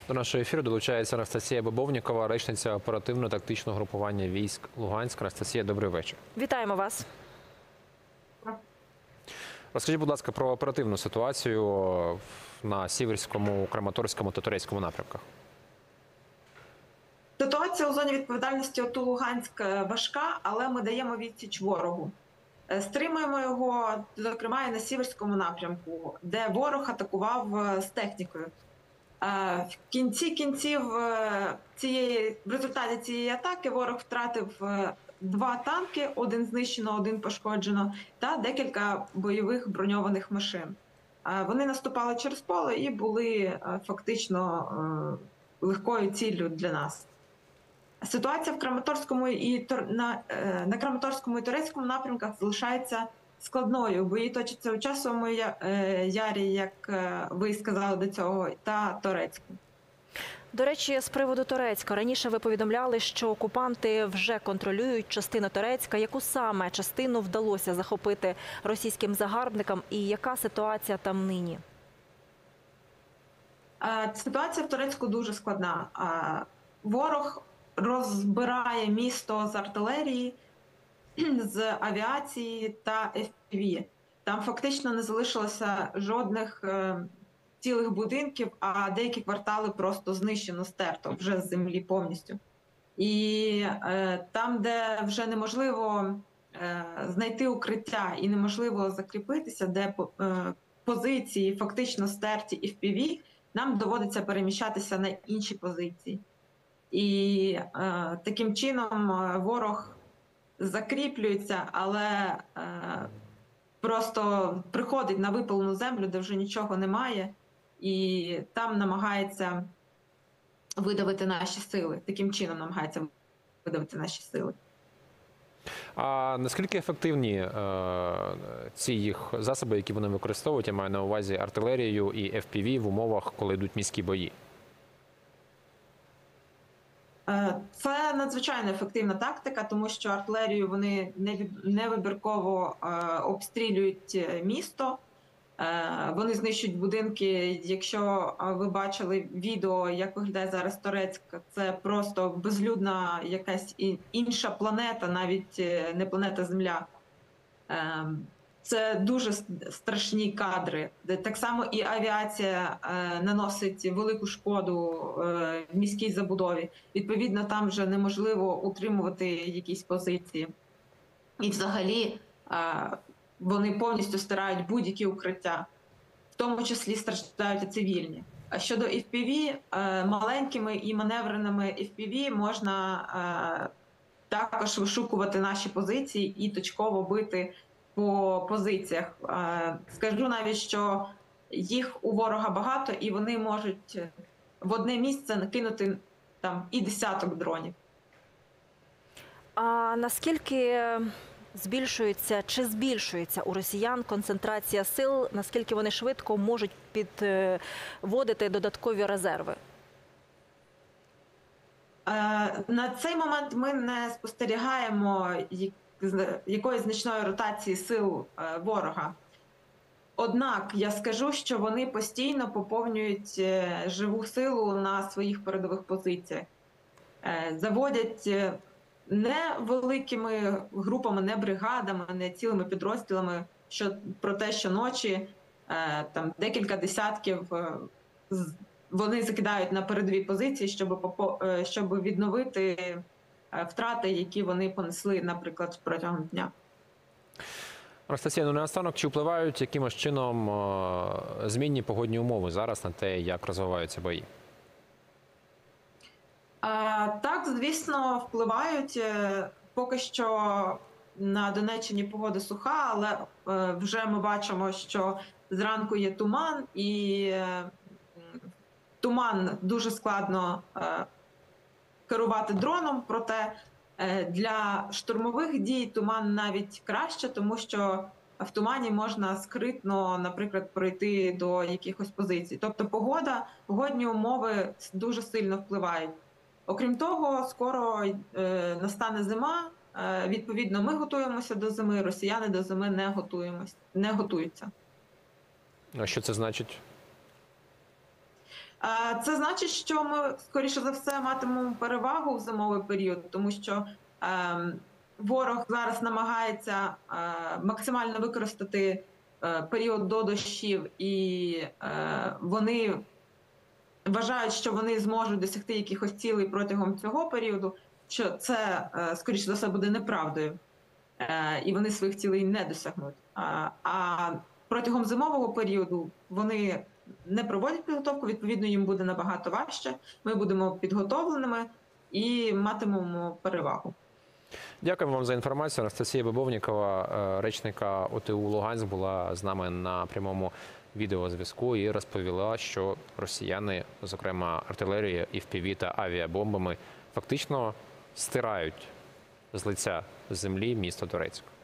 До нашого ефіру долучається Анастасія Бобовнікова, речниця оперативно-тактичного групування військ Луганськ. Анастасія, добрий вечір. Вітаємо вас. Розкажіть, будь ласка, про оперативну ситуацію на Сіверському, Краматорському та Торецькому напрямках. Ситуація у зоні відповідальності ОТУ Луганськ важка, але ми даємо відсіч ворогу. Стримуємо його, зокрема, і на Сіверському напрямку, де ворог атакував з технікою. В кінці кінців в результаті цієї атаки ворог втратив 2 танки, 1 знищено, 1 пошкоджено, та декілька бойових броньованих машин. Вони наступали через поле і були фактично легкою ціллю для нас. Ситуація в Краматорському на Краматорському і Торецькому напрямках залишається складною. Бої точаться у Часовому Ярі, як ви сказали до цього, та Торецькому. До речі, з приводу Торецька. Раніше ви повідомляли, що окупанти вже контролюють частину Торецька. Яку саме частину вдалося захопити російським загарбникам і яка ситуація там нині? Ситуація в Торецьку дуже складна. Ворог розбирає місто з артилерії, з авіації та FPV. Там фактично не залишилося жодних цілих будинків, а деякі квартали просто знищено, стерто вже з землі повністю. І там, де вже неможливо знайти укриття і неможливо закріпитися, де позиції фактично стерті FPV, нам доводиться переміщатися на інші позиції. І таким чином ворог закріплюється, але просто приходить на випалену землю, де вже нічого немає, і там намагається видавити наші сили. Таким чином намагається видавити наші сили. А наскільки ефективні ці їх засоби, які вони використовують, я маю на увазі артилерію і FPV в умовах, коли йдуть міські бої? Це надзвичайно ефективна тактика, тому що артилерію вони невибірково обстрілюють місто, вони знищують будинки. Якщо ви бачили відео, як виглядає зараз Торецьк, це просто безлюдна якась інша планета, навіть не планета Земля. Це дуже страшні кадри. Так само і авіація наносить велику шкоду в міській забудові. Відповідно, там вже неможливо утримувати якісь позиції. І взагалі вони повністю стирають будь-які укриття. В тому числі страждають і цивільні. А щодо FPV, маленькими і маневреними FPV можна також вишукувати наші позиції і точково бити по позиціях. Скажу навіть, що їх у ворога багато, і вони можуть в одне місце накинути там і десяток дронів. А наскільки збільшується чи збільшується у росіян концентрація сил, наскільки вони швидко можуть підводити додаткові резерви? На цей момент ми не спостерігаємо якоїсь значної ротації сил ворога. Однак я скажу, що вони постійно поповнюють живу силу на своїх передових позиціях. Заводять не великими групами, не бригадами, не цілими підрозділами, про те, що ночі там декілька десятків вони закидають на передові позиції, щоб відновити втрати, які вони понесли, наприклад, протягом дня. Анастасія, наостанок, чи впливають якимось чином змінні погодні умови зараз на те, як розвиваються бої? Так, звісно, впливають. Поки що на Донеччині погода суха, але вже ми бачимо, що зранку є туман, і туман дуже складно керувати дроном, проте для штурмових дій туман навіть краще, тому що в тумані можна скритно, наприклад, пройти до якихось позицій. Тобто погодні умови дуже сильно впливають. Окрім того, скоро настане зима, відповідно, ми готуємося до зими, росіяни до зими не готуються. А що це значить? Це значить, що ми, скоріше за все, матимемо перевагу в зимовий період, тому що ворог зараз намагається максимально використати період до дощів, і вони вважають, що вони зможуть досягти якихось цілей протягом цього періоду, що це, скоріше за все, буде неправдою, і вони своїх цілей не досягнуть. А протягом зимового періоду вони не проводять підготовку, відповідно, їм буде набагато важче. Ми будемо підготовленими і матимемо перевагу. Дякуємо вам за інформацію. Анастасія Бобовнікова, речника ОТУ Луганськ, була з нами на прямому відеозв'язку і розповіла, що росіяни, зокрема артилерією, FPV та авіабомбами, фактично стирають з лиця землі місто Торецьк.